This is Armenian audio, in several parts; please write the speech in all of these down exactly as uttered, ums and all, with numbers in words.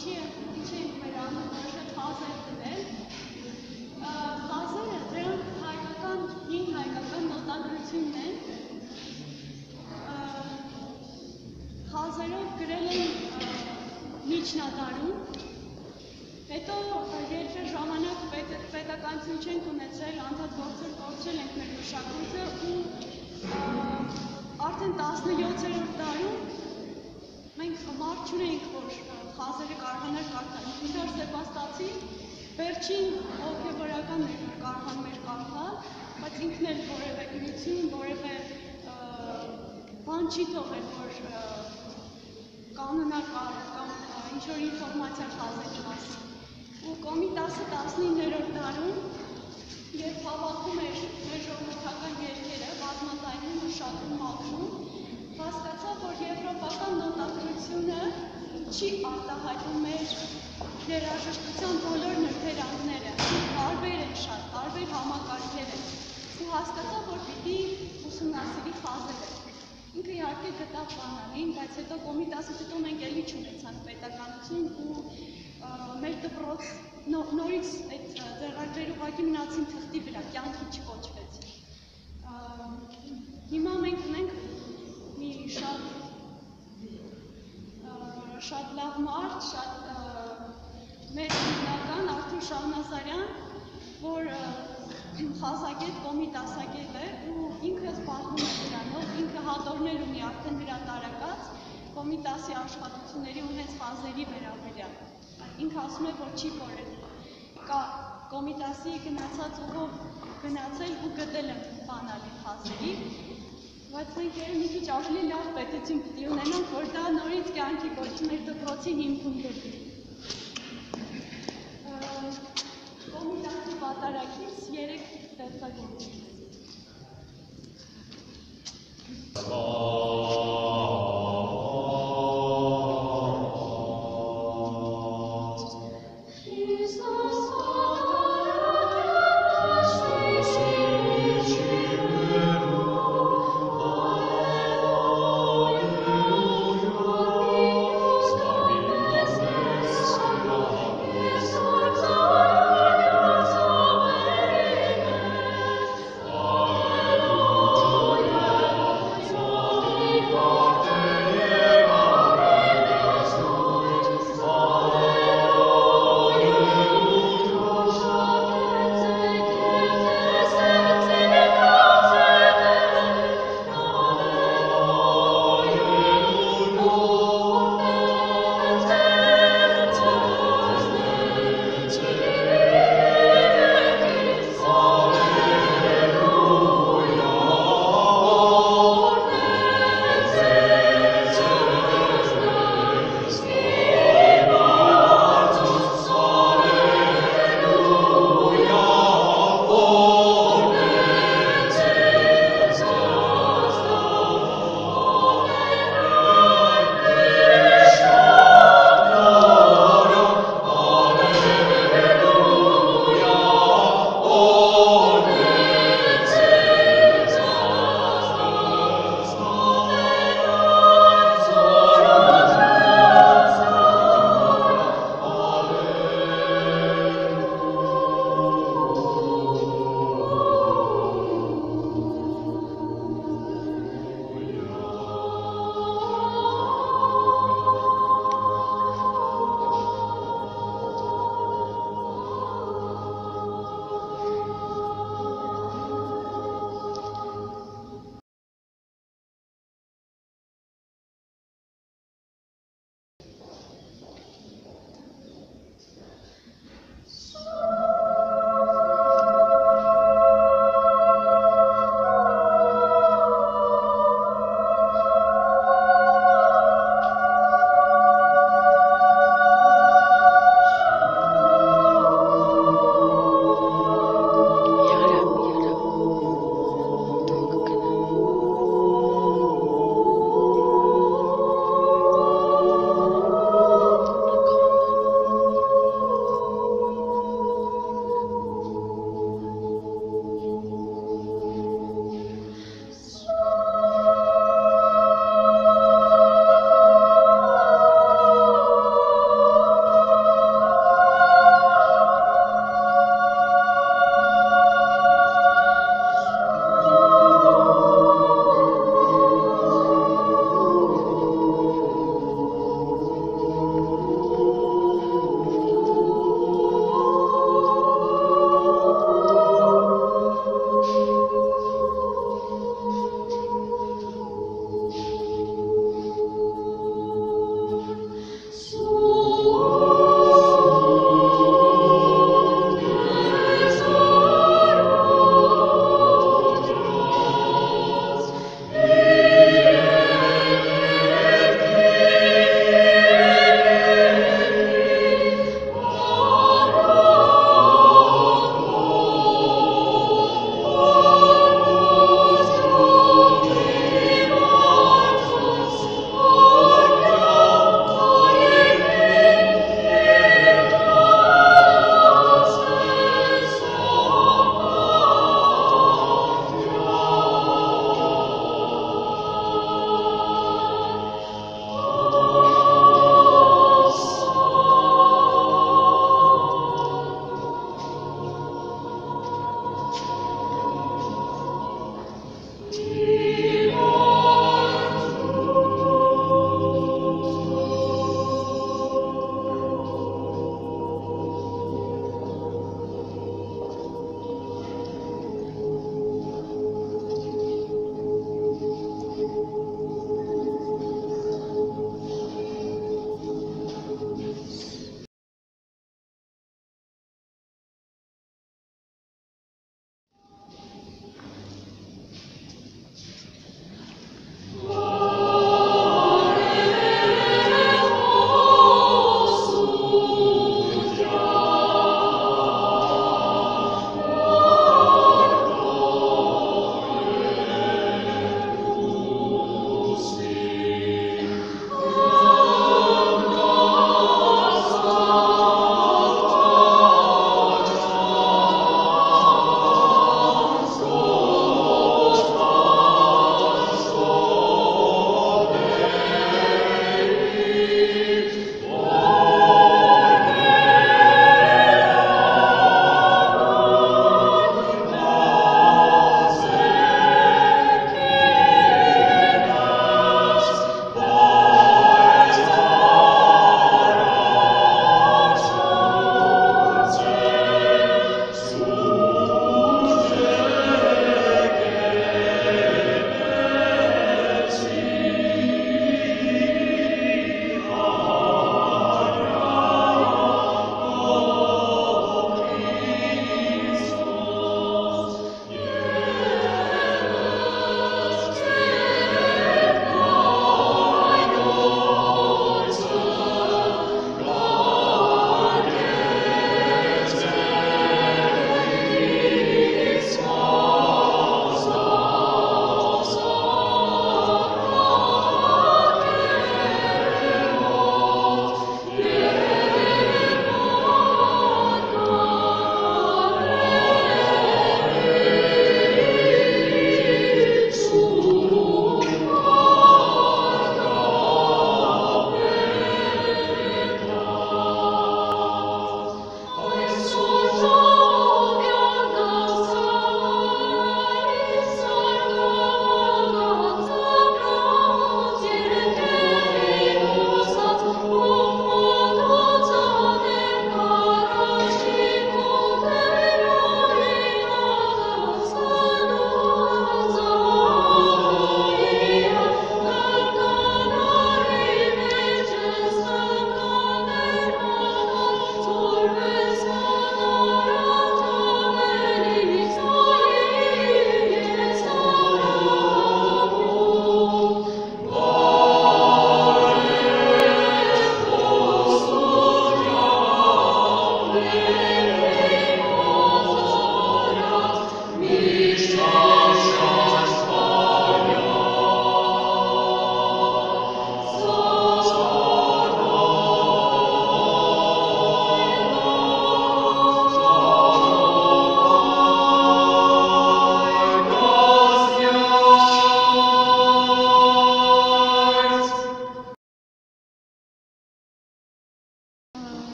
ինչի ենք մեր անունը խազեր դնել։ Խազերը դրանք հայկական, հին հայկական նոտագրությունն են։ Խազերով գրել են միջնադարում, հետո երբ ժամանակ պետականություն չենք ունեցել, անդադ գործեր գործել ենք մեր մշակույթը ու արդեն տասնյոթերորդ դարում մենք մարդ չունեինք, որ խազերը կարողանար կարդալ։ Իդար Սեպաստացի վերջին հոգևորական էր, որ կարողանում էր կարդալ, բայց ինքն էլ որևէ գրություն, որևէ բան չի թողել, որ կանոնար կամ ինչ-որ ինֆորմացիա խազերի մասին։ Ու Կոմիտասը տասնիններորդ դարում, երբ հավաքում էր մեր ժողովրդական երգերը, բազմատայնում ու շատում մաքրում, հասկացավ, որ եվրոպական նոտագրությունը չի արտահայտում մեր երաժշտության բոլոր նրբերանգները, տարբեր են շատ, տարբեր համակարգեր են, ու հասկացավ, որ պիտի ուսումնասիրի խազերը։ Ինքը իհարկե գտավ բանալին, բայց հետո Կոմիտասից հետո մենք էլի չունեցանք պետականություն ու մեր դպրոց նորից այդ ձեռագրերը ուղղակի մնացին թղթի վրա, կյանքի չկոչվեց։ Հիմա մենք ունենք մի շատ շատ լավ մարդ, շատ մեր հիմնական Արթուր Շահնազարյան, որ խազագետ, կոմիտասագետ է ու ինքը զբաղվում է դրանով, ինքը հատորներ ունի արդեն դրա տարակած Կոմիտասի աշխատությունների ու հենց խազերի վերաբերյալ։ Ինքը ասում է, որ չի կորել, կա Կոմիտասի գնացած ուղով գնացել ու գտել եմ բանալի խազերի, բայց մենք երբ մի քիչ ավելի լավ պետություն պիտի ունենանք, որ դա նորից կյանքի կոչի մեր դպրոցի հիմքում դրվի։ Կոմիտասի պատարագից երեք ստեղծագործություն։ Oh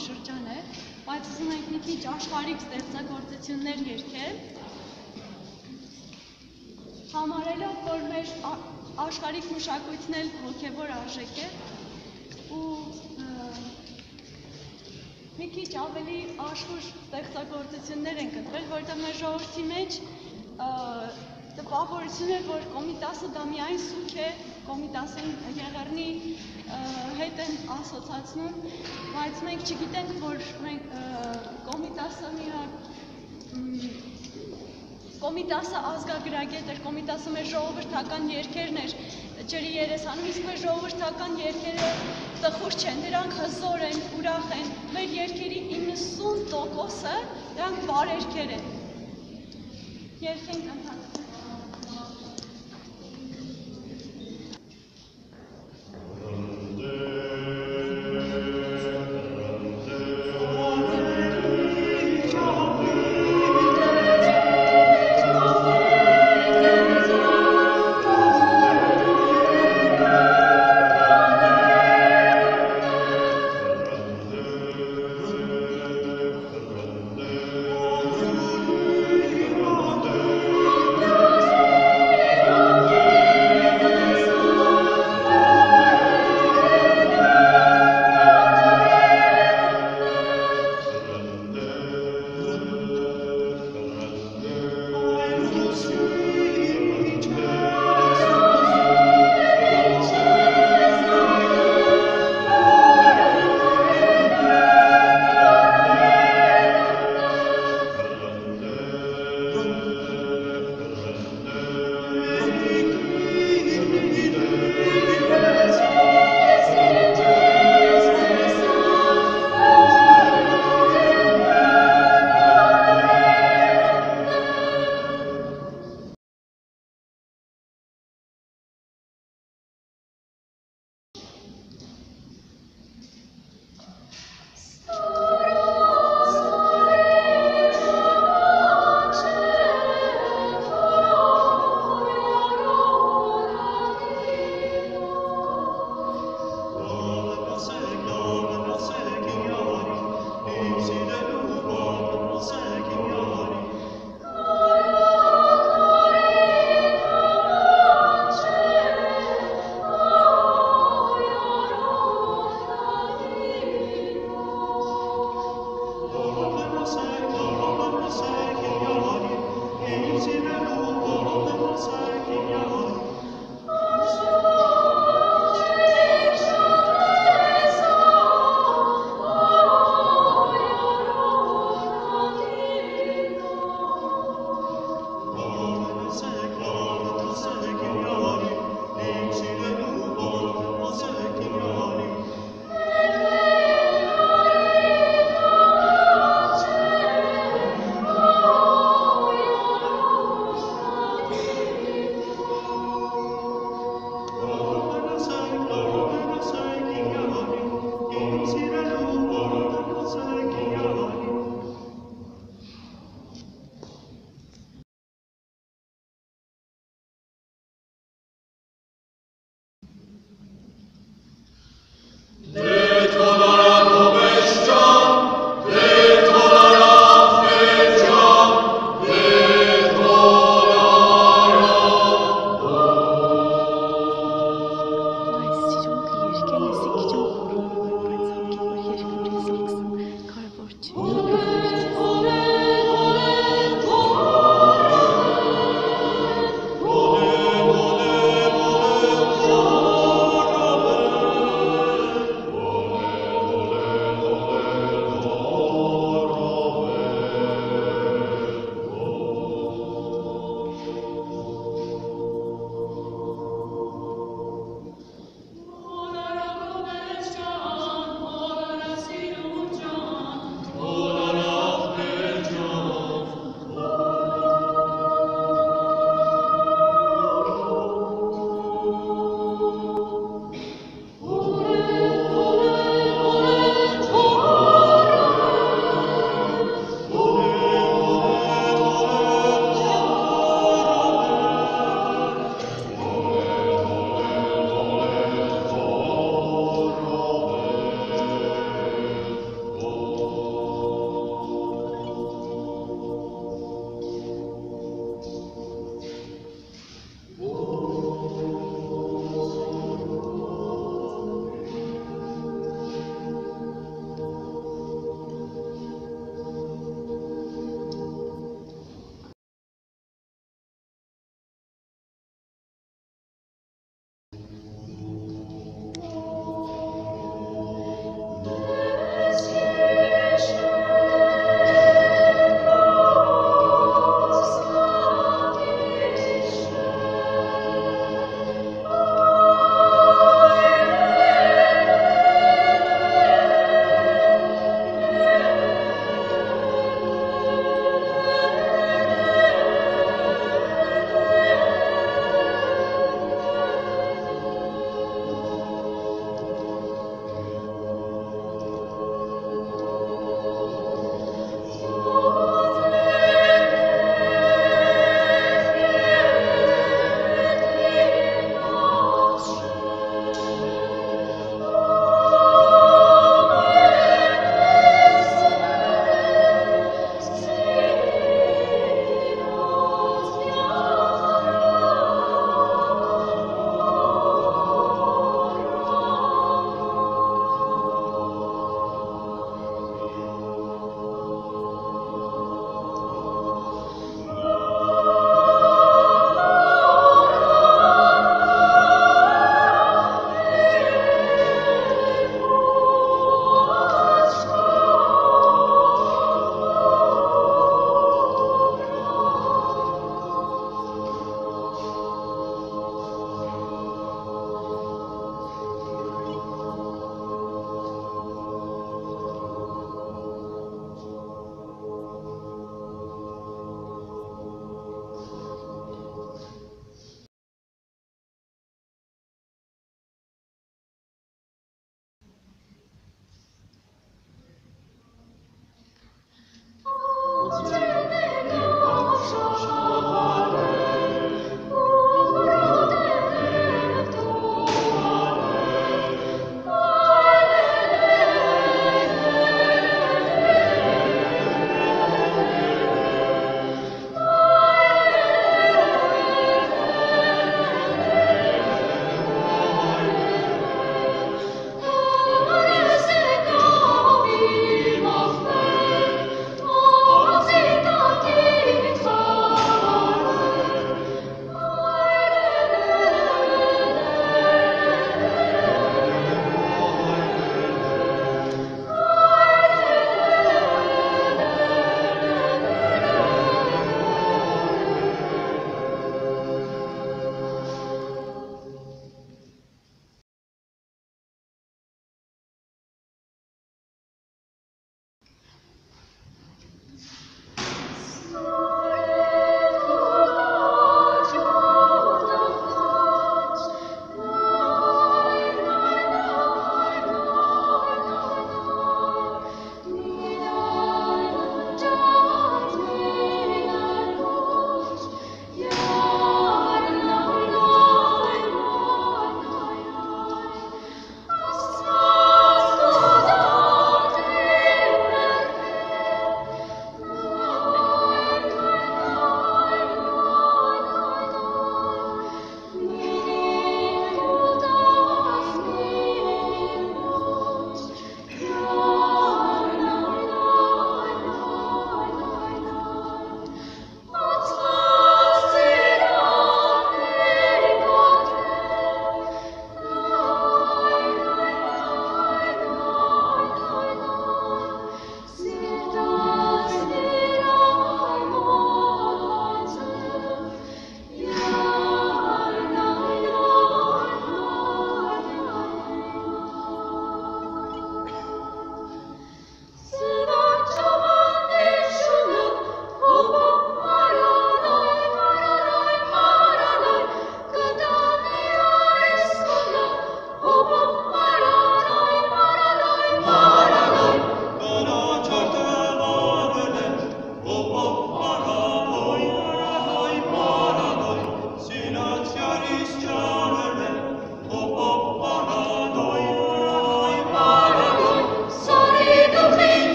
շրջան է, բայց ուզում ենք մի քիչ աշխարհիկ ստեղծագործություններ երգել, համարելով, որ մեր աշխարհիկ մշակույթն էլ հոգևոր արժեք է ու մի քիչ ավելի աշխուժ ստեղծագործություններ ենք ընտրել, որտեղ մեր ժողովրդի մեջ տպավորություն է, որ Կոմիտասը դա միայն սուք է, Կոմիտասին Եղեռնի հետ են ասոցացնում, բայց մենք չգիտենք, որ մենք Կոմիտասը մի Կոմիտասը ազգագրագետ էր, Կոմիտասը մեր ժողովրդական երգերն էր, ջրի երեսանում, իսկ մեր ժողովրդական երգերը տխուր չեն, դրանք հզոր են, ուրախ են, մեր երգերի իննսուն տոկոսը դրանք բարերգեր են։ Երգենք ընդհանրապես։ Thank you.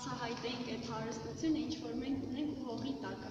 բացահայտենք այդ հարստությունը, ինչ որ մենք ունենք ու հողի տակը։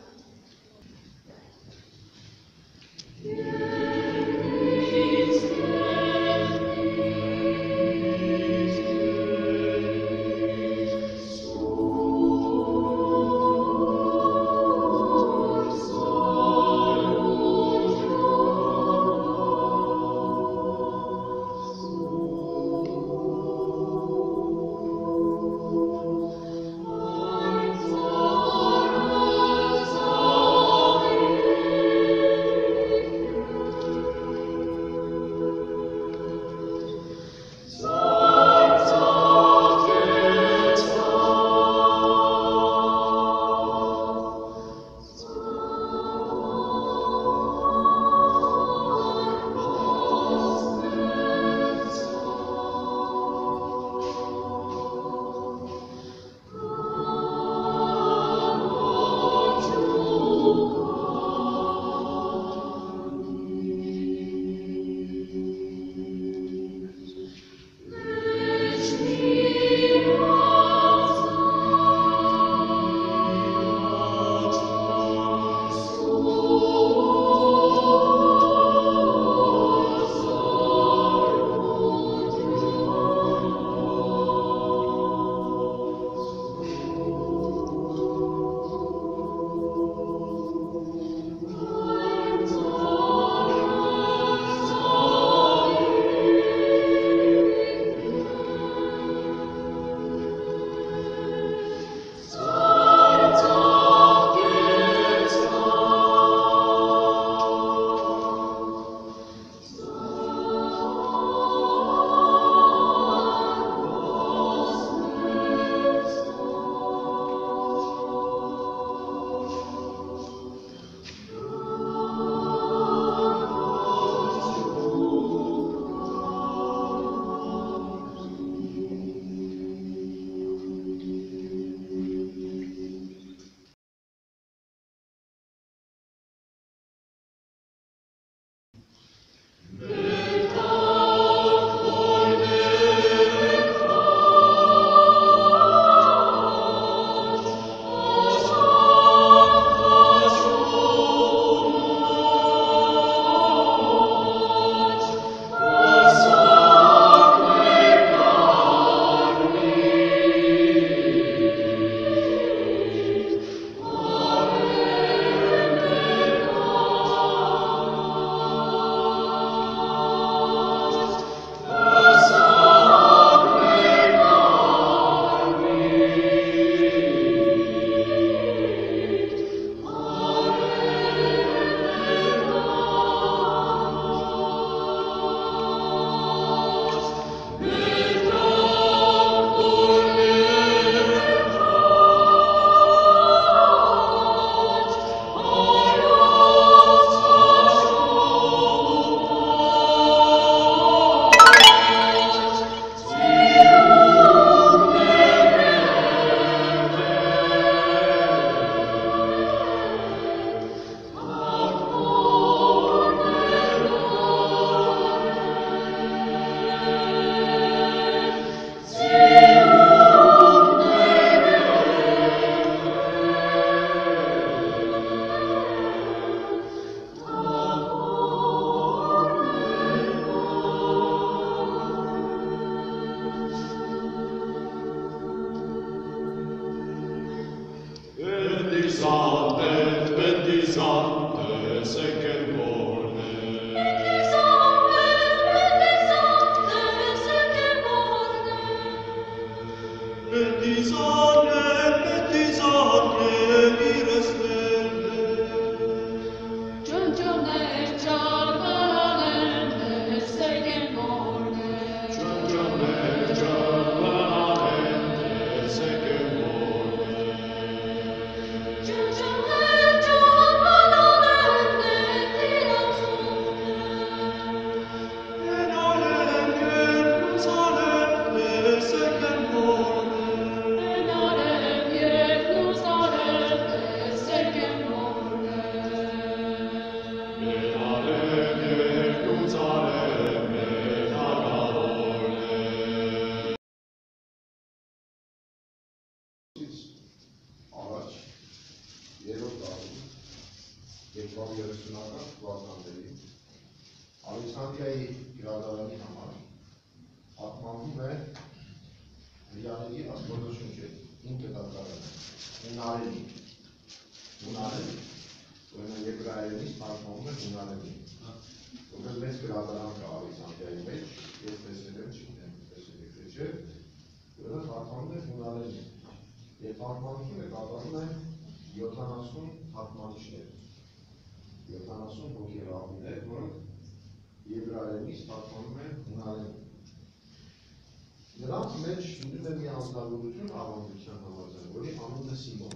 Ուրվալ երեսունական թվականների Ալեքսանդրիայի գրադարանի համար պատմվում է հրյաների աստվածաշունչը հին կտակարանը, հունարենի, հունարենի, ուրեմն եբրայերենից պատմվում է հունարենի, ուրեմն մեծ գրադարան կա Ալեքսանդրիայի մեջ, ես տեսել եմ, չգիտեմ, տեսել եք թե չէ, ուրեմն պատմվում է հունարենի, եւ պատմությունը կատարում է յոթանասուն թարգմանիչներ, յոթանասուն հոգևորներ, որոնք եբրայերենից թարգմանում են հունարենի։ Նրանց մեջ լինում է մի անձնավորություն ավանդության համաձայն, որի անունը Սիմոն։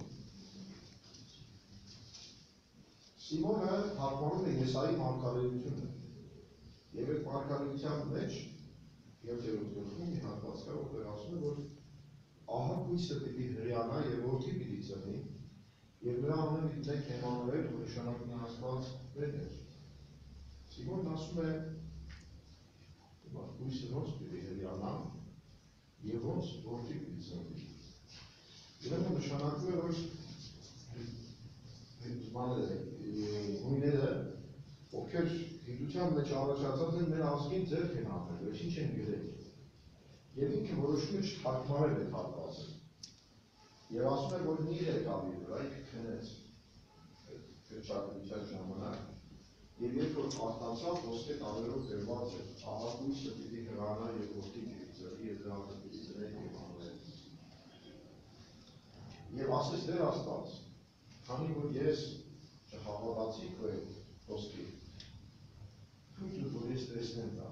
Սիմոնը թարգմանում է Եսայի մարգարեությունը, եւ այդ մարգարեության մեջ յոթերորդ գլխում մի հատված կա, որտեղ ասում է, որ ահա հույսը պիտի հրյանա եւ որդի պիտի ծնի, եւ նրա անունը պիտի տեք Էմանուել, որ նշանակում է Աստված մեկն է։ Սիմոնն ասում է, հույսը ոնց պիտի հրյանա եւ ոնց որդի պիտի ծնի։ Ուրեմն նշանակում է, որ հույները, ովքեր գիտության մեջ առաջացած են, մեր ազգին ձեռք են հանել, ոչինչ են գրել։ Եվ ինքը որոշում է չթարգմանել այդ հատվածը։ Եվ ասում է, որ մի էր գալի վրա, ինքը քնեց գրչակցության ժամանակ, եւ երբ որ արտացավ, ոսկե տավերով գրված էր, ահա հույսը պիտի հրանա եւ որդի պիտի ծնի, եւ դրա պիտի ծնեն Էմանուել։ Եվ ասես դեր Աստված, քանի որ ես չհավատացի քո այդ ոսկի, թույլ որ ես տեսնեմ դա։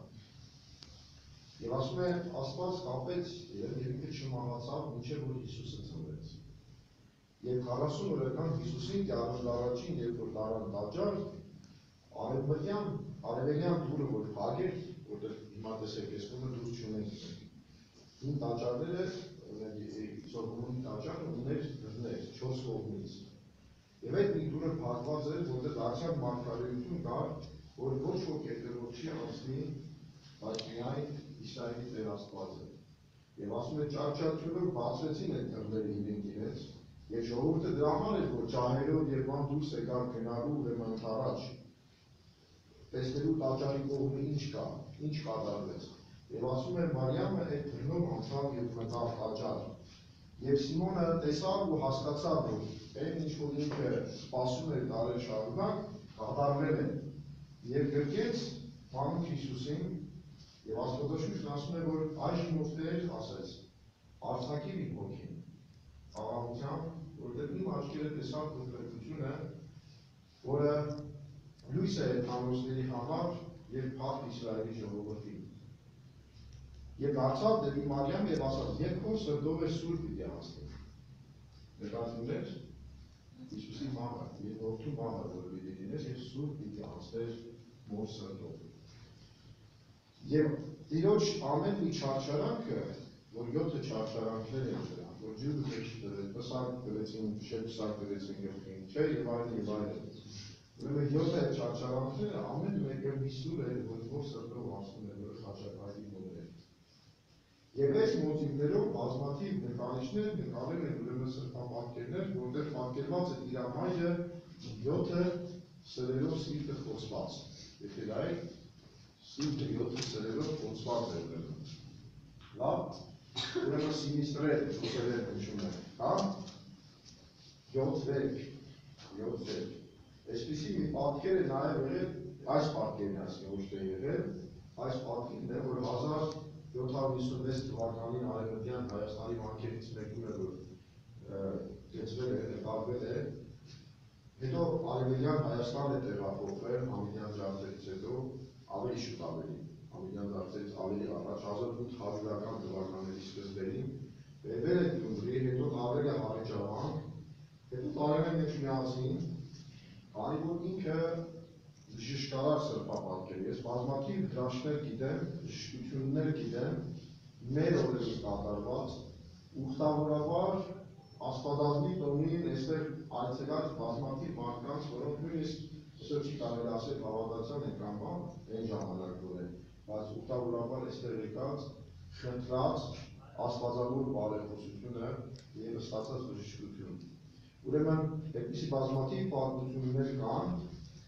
Եվ ասում է, Աստված կապեց եւ ինքը չմահացավ, մինչեւ որ Հիսուսը ծնվեց։ Եվ քառասուն օրական Հիսուսին կյանոց առաջին, երբ որ դարան տաճար, արևմտյան, արևելյան դուռը որ փակեր, որտեղ հիմա տեսեք, այս կողմը դուռ չունենք։ Հին տաճարները, Սողոմոնի տաճարը ուներ դռներ, չորս կողմից։ Եվ այդ մի դուռը փակված էր, որտեղ դարձյալ մարգարեություն կար, որ ոչ ոք հետևող չի անցնի, բայց միայն Իսրայելի Տեր Աստվածը։ Եվ ասում է ճարճարչելով բացվեցին այդ դռները իրենք իրենց, եւ ժողովուրդը դրա համար էր, որ ջահերով եւ ման դուրս եկար գնալու ուրեմն առաջ, տեսնելու տաճարի կողմը ինչ կա, ինչ կատարվեց։ Եվ ասում է Մարիամը այդ դռնով անցավ եւ մտավ տաճար։ Եվ Սիմոնը տեսավ ու հասկացավ, որ այն ինչ որ ինքը սպասում էր դարեր շարունակ, կատարվել է։ Եվ գրկեց մանուկ Հիսուսին, եւ Աստվածաշունչն ասում է, որ այժմ ովքեր ասեց, արցակի մի հոգին, աղաղությամբ, որտեղ իմ աչքերը տեսավ կոնկրետությունը, որը լույս է տանոսների համար եւ փառք Իսրայելի ժողովրդին։ Եվ դարձավ դեպի Մարիամ եւ ասաց, երբ քո սրտով է սուր պիտի անցնի։ Նկատում եք Հիսուսի մահը, եւ որդու մահը, որ պիտի լիներ եւ սուր պիտի անցներ մոր սրտով։ Եվ Տիրոջ ամեն մի չարչարանքը, որ յոթը չարչարանքներ են դրանք, որ ջուրը դրել, պսակ դրեցին, շեպսակ դրեցին գլխին, չէ, եւ այլն եւ այլն։ Ուրեմն յոթը չարչարանքները ամեն մեկը մի սուր է, որ որ սրտով անցնում է, որ խաչակայքի մոտ է։ Եվ այս մոտիվներով բազմաթիվ նկարիչներ նկարել են ուրեմն սրբապատկերներ, որտեղ պատկերված է Տիրամայրը յոթը սրերով սիրտը խոցված։ Եթե նայեք, սիրտը յոթը սրերով խոցված է ուրեմն։ Լավ, ուրեմն սինիստրել, ուսերել նշում է, հա? Յոթ վերք, յոթ վերք։ Այսպիսի մի պատկեր է նաև եղել, այս պատկերն է ասկե ոչ թե եղել, այս պատկերն է, որ հազար յոթ հարյուր հիսունվեց թվականին արևմտյան Հայաստանի վանքերից մեկում է, որ գեցվել է, նկարվել է, հետո արևելյան Հայաստան է տեղափոխվել Ամիդյան ջարդերից հետո, ավելի շուտ ավելի, Ամիդյան ջարդերից ավելի առաջ, հազար ութ հարյուրական թվականների սկզբերին, բերվել է Գյումրի, հետո տարվել է Հարիճավանք, հետո տարել է մեջ միացին, քանի որ ինքը ժշտարար սրբապատկեր, ես բազմաթիվ դրաշներ գիտեմ, ժշտություններ գիտեմ, մեր օրերին կատարված, ուխտավորաբար աստվածածնի տոնին այստեղ այցելած բազմաթիվ մարդկանց, որոնք նույնիսկ սա չի կարելի ասել հավատացան են կամ բան, այն ժամանակվոր է, բայց ուխտավորաբար այստեղ եկած, խնդրած աստվածավոր բարեխոսությունը եւ ստացած բժշկություն։ Ուրեմն, այդպիսի բազմաթիվ պատմություններ կան,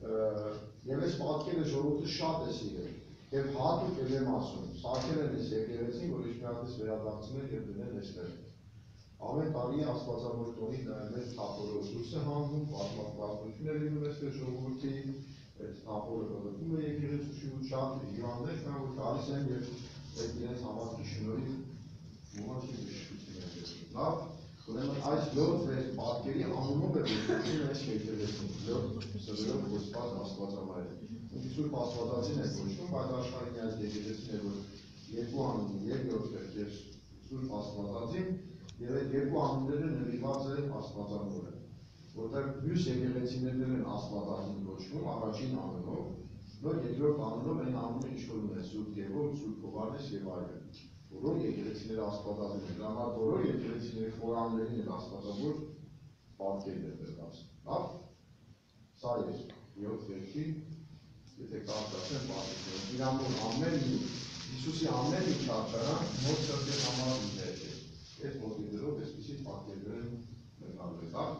Եվ այս պատկերը ժողովուրդը շատ է սիրել, և հատուկ էլ եմ ասում, սարքել են այս եկեղեցին, որ ինչ մի հատ էս վերադարձնել և դնել էստեղ։ Ամեն տարի Աստվածավոր տոնի մեր թափորը դուրս է հանգում, պատմություն է լինում էստեղ ժողովրդի, այդ թափորը բղտում է եկեղեցու շուրջ, շատ հիվանդներ կան, որ գալիս են և այդ իրենց համակի շնորհիվ մոմաշի բժշկություն են դեպքում։ Լավ, ուրեմն այս յոթ պատկերի անունով է գործում այս եկեղեցին, յոթ սրերով կոչված Աստվածամայրը։ Սուրբ Աստվածածին է կոչվում, բայց աշխարհի այս եկեղեցին է, որ երկու անուն և յոթ վերք և Սուրբ Աստվածածին, և այդ երկու անունները նվիրված է Աստվածամորը, որտեղ մյուս եկեղեցիներն են Աստվածածին կոչվում առաջին անունով, նոր երկրորդ անունով այն անունը ինչ-որ ունեն Սուրբ Գևորգ, Սուրբ Հովհաննես և այլն։ Բոլոր եկեղեցիները Աստվածածին են, դրա համար բոլոր եկեղեցիների խորաններին են Աստվածավոր պատկերն է տրված։ Լավ, սա է յոթ վերքի, եթե կարծացեն պատկերները, իրամոր ամեն մի, Հիսուսի ամեն մի չարչարան մոտ սրտի համար մի վերք է։ Այս մոտիվներով այսպիսի պատկերներ են նկարվել, լավ։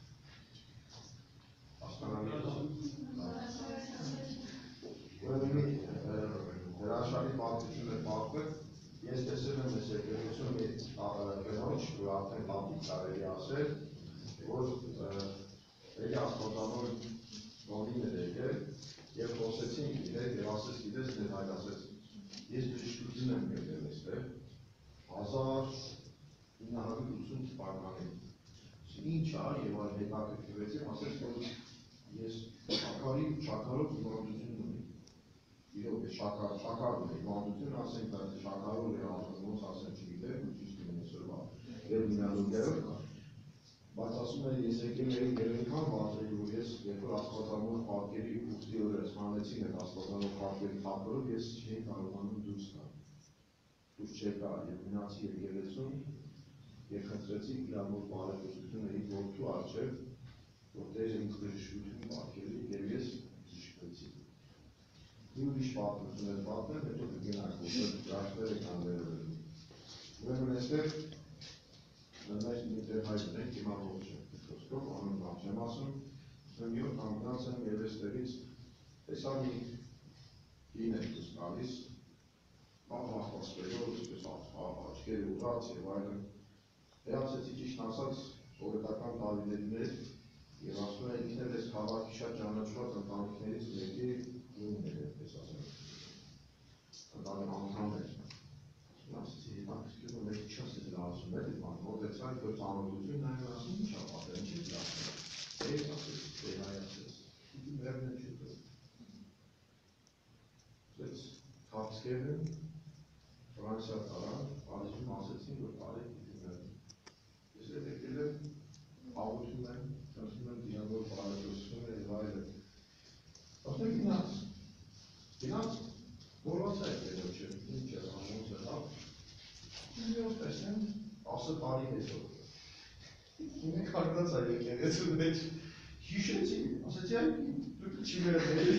Ուրեմն հրաշալի պատմություն է պատմել, ես տեսել եմ այս եկեղեցում մի կնոջ, որ արդեն տատիկ կարելի ասել, որ էլի Աստվածավոր նորին էր եկել և խոսեցին իր հետ և ասեց գիտես դեր հայր ասեց, ես բժշկություն եմ եկել էստեղ հազար ինը հարյուր ութսուն թվականին, ինչ ար և այլ հետաքրքրվեցին, ասեց որ ես շաքարի շաքարով հիվանդություն ունի, իրոք է շաքար ունի հիվանդություն ասենք, բայց շաքարով ոնց ասեմ չգիտեմ, ճիշտ ունի այսօրվա տերմինոլոգիայով կա, բայց ասում է ես եկել էի երեքան վազրի, որ ես երբ որ Աստվածավոր պատկերի ուխտի օրը հանեցին այդ Աստվածավոր պատկերի թափորով, ես չէի կարողանում դուրս գալ, դուրս չեկա և մնացի եկեղեցում և խնդրեցի իր մոտ բարեփոխությունը իր որդու առջև, որ Տերը ինձ բժշկություն պատկերի և ես բժշկվեցի։ Մի ուրիշ պատմություն եմ պատմել, հետո կգնանք, որտեղ դրախտները կան վերևում։ Ուրեմն այստեղ մեր մի տեղ հայրն ենք, հիմա ողջ է խոսքով, անուն բան չեմ ասում, ուսեմ յոթ ամգնած եմ և այստեղից տեսա մի կին եք դուս գալիս, աղախոսվելով, այսպես աչքերը ուղղած և այլն, հեացեցի ճիշտ ասած հորետական տարիների մեջ և ասում է ինքն էլ այս քաղաքի շատ ճանաչված ընտանիքներից մեկի նույնն էր, այդպես ասեմ, ընտանիք անդամ էր, ասեցի հետաքրքիր որ մեկ չաս է դրա ասում էր, մոտեցա այդ որ ծանոթություն նայում ասում ինչ ապատել, ինչ է դրա ասում, էս ասեց, դե հայ ասեց, իդի մերն է չուտով, ասեց թապսկեր են, Ֆրանսիա տարան, Փարիզում ասեցին, որ տարեք իդի մերն, ես էլ եկել եմ, աղություն եմ, ասում եմ դիան որ բարեփոխություն է և այլն, ասում եմ գնաց, գնաց, որվացա եք երոչը, ինչ է, ոնց է, լավ, Ես տեսնեմ, ասը տարի հետո, ինը կարդացա եկեղեցու մեջ, հիշեցի, ասեցի այն դուք չի վերնեի,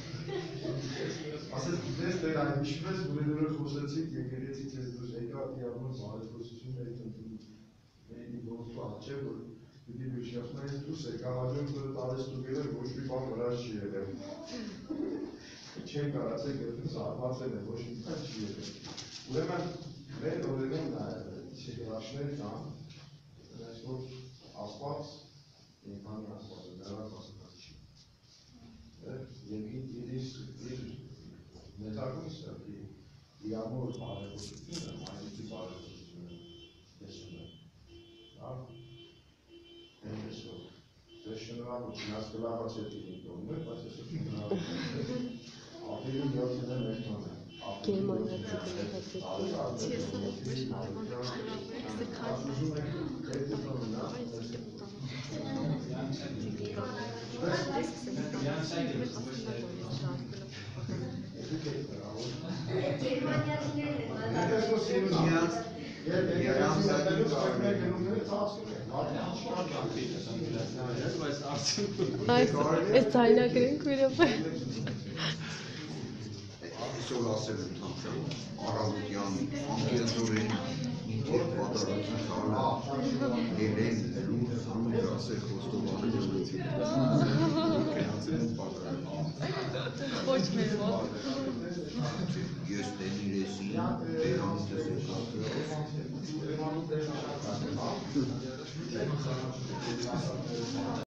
ասեց գիտես տեր այն հիշվես, որերով խոսեցիք եկեղեցից ես դուր եկա դիավոր բարեփոխություն եք ընդունում, մերի որդու աչե, որ պիտի բժշկասում ես դուրս եկա, հաջորդ օրը տարես տուգել եմ, ոչ մի բան վրաս չի եղել, չեն կարացեք գտնում զարմացել եմ, ոչ մի բան չի եղել, ուրեմն մեր օրերում շեգրաշներ կան, այս որ ասպած, ենքանի ասպած է, դրված ասպած չի։ Եվ իր մեթագում սրտի, իրամոր բարեփոխությունը, մայրիկի բարեփոխությունը տեսում է։ Լավ, են տեսով։ Դες շնորհավոր չնաց կլավաց է տիրին տողում է, բայց ես ուսում նրավոր է։ Ապիրում յոթն է մեկման է։ Այս ձայնագրենք վերաբեր Այսօր ասել եմ թափրան, առավոտյան, անկեղծորեն, ինչ է պատառություն տալը, ելեն, լուր, սանում, ասել խոստով աղջանություն։ Ոչ մեր մոտ։ Ես տենի լեսի, բերանիցս է կաստրոս։